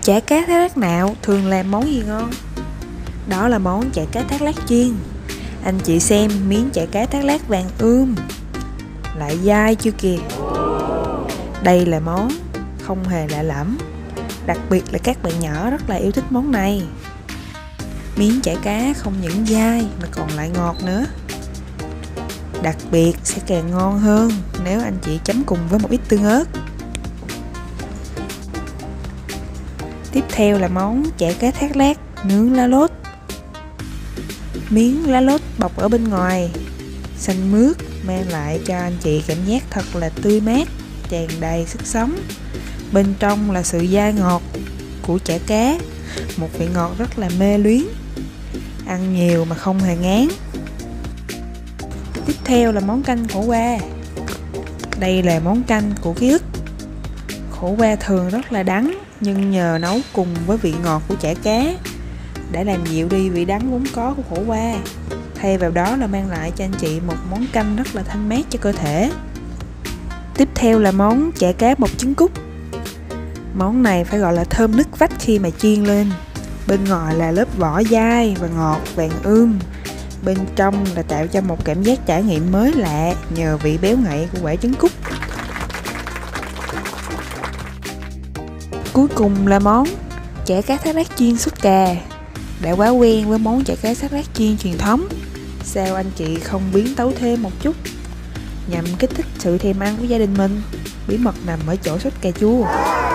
Chả cá thác lác nạo thường làm món gì ngon? Đó là món chả cá thác lác chiên. Anh chị xem miếng chả cá thác lác vàng lại dai chưa kìa. Đây là món không hề lạ lẫm, đặc biệt là các bạn nhỏ rất là yêu thích món này. Miếng chả cá không những dai mà còn lại ngọt nữa. Đặc biệt sẽ càng ngon hơn nếu anh chị chấm cùng với một ít tương ớt. Tiếp theo là món chả cá thác lác nướng lá lốt. Miếng lá lốt bọc ở bên ngoài xanh mướt mang lại cho anh chị cảm giác thật là tươi mát, tràn đầy sức sống. Bên trong là sự dai ngọt của chả cá, một vị ngọt rất là mê luyến, ăn nhiều mà không hề ngán. Tiếp theo là món canh khổ qua. Đây là món canh của ký ức. Khổ qua thường rất là đắng, nhưng nhờ nấu cùng với vị ngọt của chả cá đã làm dịu đi vị đắng vốn có của khổ qua. Thay vào đó là mang lại cho anh chị một món canh rất là thanh mát cho cơ thể. Tiếp theo là món chả cá bọc trứng cút. Món này phải gọi là thơm nức vách khi mà chiên lên. Bên ngoài là lớp vỏ dai và ngọt vàng bên trong là tạo cho một cảm giác trải nghiệm mới lạ nhờ vị béo ngậy của quả trứng cút. Cuối cùng là món chả cá thác lác chiên súp cà. Đã quá quen với món chả cá thác lác chiên truyền thống, sao anh chị không biến tấu thêm một chút nhằm kích thích sự thèm ăn của gia đình mình? Bí mật nằm ở chỗ sốt cà chua.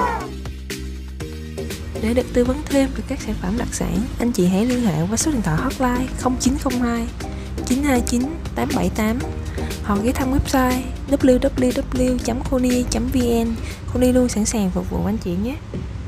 Để được tư vấn thêm về các sản phẩm đặc sản, anh chị hãy liên hệ qua số điện thoại hotline 0902 929 878 hoặc ghé thăm website www.kony.vn. Kony luôn sẵn sàng phục vụ anh chị nhé.